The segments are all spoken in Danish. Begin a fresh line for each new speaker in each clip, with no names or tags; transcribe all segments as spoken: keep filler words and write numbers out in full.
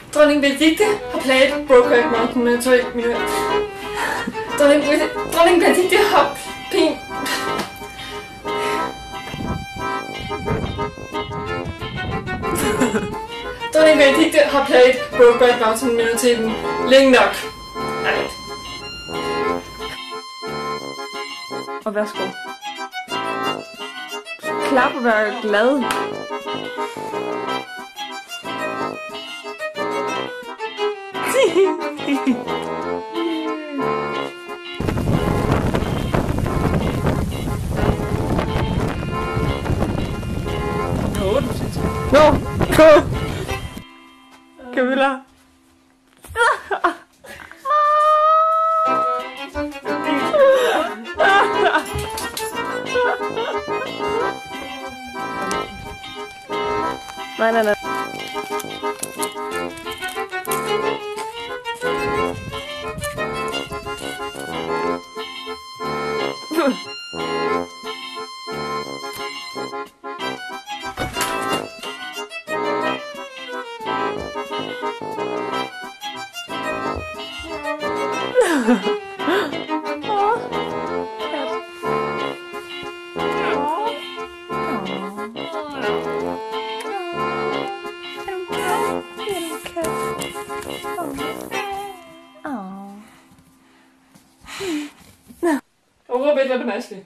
Dronning Benedikte har plaget Brokeback Mountain med tre minutter. Dronning, Dronning Benedikte har pin... Dronning Benedikte har plaget Brokeback Mountain minoriteten længe nok. Nej.
Og værsgo. Klap og være glad. Nå, gå! Camilla. Nej, nej, nej.
Og råb et eller andet Ashley.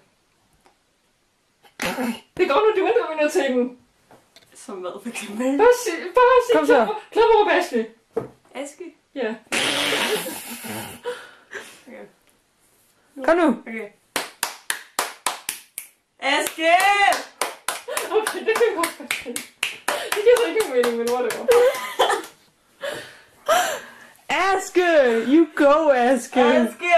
Det går nu, du venter med minoriteten.
Som hvad for eksempel?
Bare sig, bare sig,
kom så.
Klap og råb Ashley.
Ashley?
Ja.
Okay.
Kom nu.
Okay. Aske!
Okay, det kan godt forstå. Det giver så ikke mening, men whatever.
Aske! You go, Aske! Aske!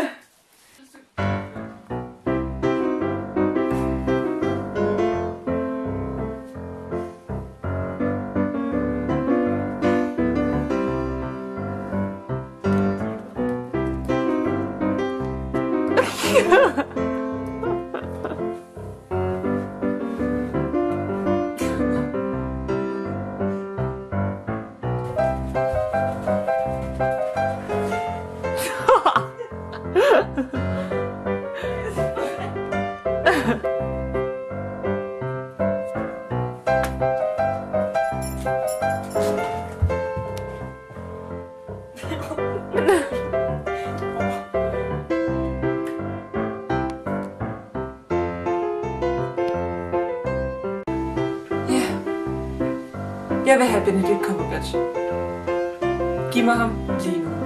Jeg vil have Benedict Cumberbatch. Giv mig ham lige nu.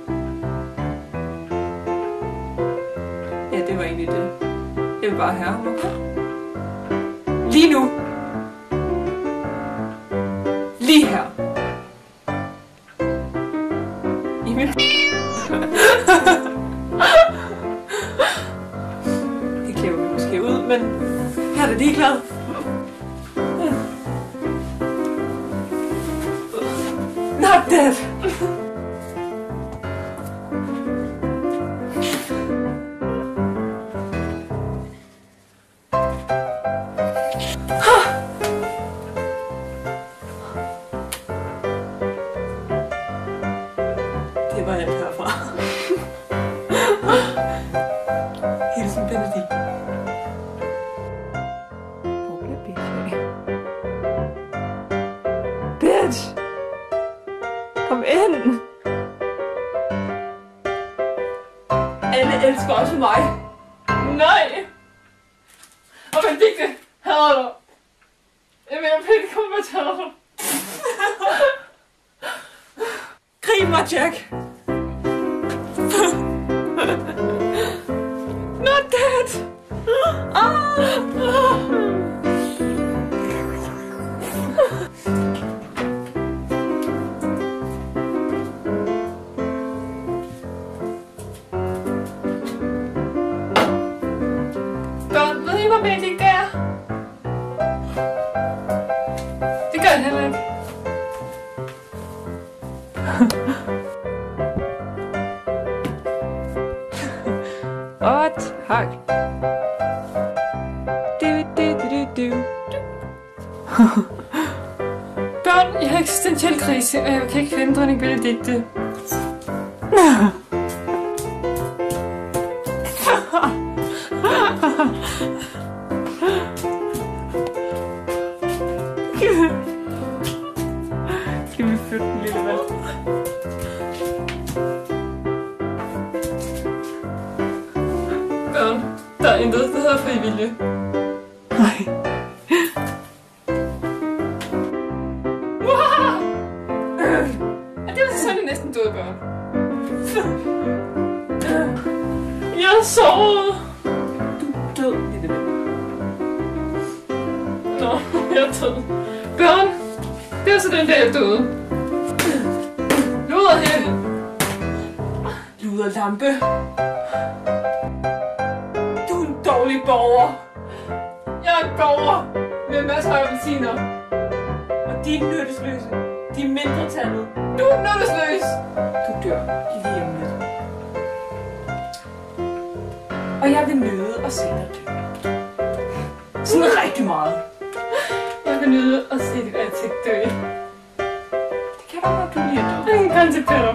Ja, det var egentlig det. Jeg vil bare have ham, okay? Lige nu. Lige her. I min... Det klæver vi måske ud, men her er det lige glad. Not dead. Det var alt herfra. Hilsen Benedikt. Hvor bliver Biffy? Bitch! Kom ind! Alle elsker også mig.
Nej! Og Benedikte hader dig. Jeg mener, Benedikte kommer til hader dig.
Grib mig, Jack! Not dead! Ah!
Børn, ved I, hvor Benedikte er? Det gør han heller ikke.
Åh, tak. Du, du, du, du, du.
Børn, jeg har eksistentiel krise, og jeg kan ikke finde dronning Benedikte. Skal vi flytte den lille valg? Børn, der er intet, der hedder frivillige. Nej. Det var sådan, det næsten døde, børn. Jeg er såret.
Du er død, lille ven.
Nå, jeg er død. Børn, det var så den dag, jeg døde. Luder hen.
Luder lampe. Du er en dårlig borger.
Jeg er en borger med masser af appelsiner.
Og de er nyttesløse. De er mindretallet.
Du er nyttesløs.
Du dør lige om lidt. Og jeg vil nyde at se dig dø. Sådan rigtig meget.
Jeg vil nyde at se dit ansigt dø.
Det kan da godt, du lige er død.
En gang til Peter.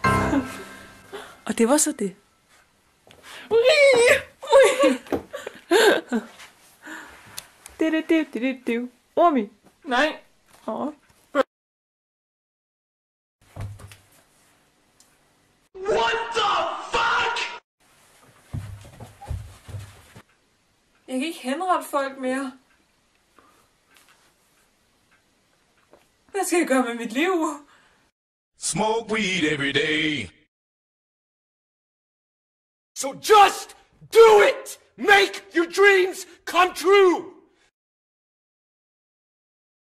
Og det var så det.
Ui! Ui!
Det, det, det, det, det, det. Ormi.
Nej.
Åh.
What the fuck?
Jeg kan ikke henrette folk mere. Hvad skal jeg gøre med mit liv?
Smoke weed every day. So just do it! Make your dreams come true!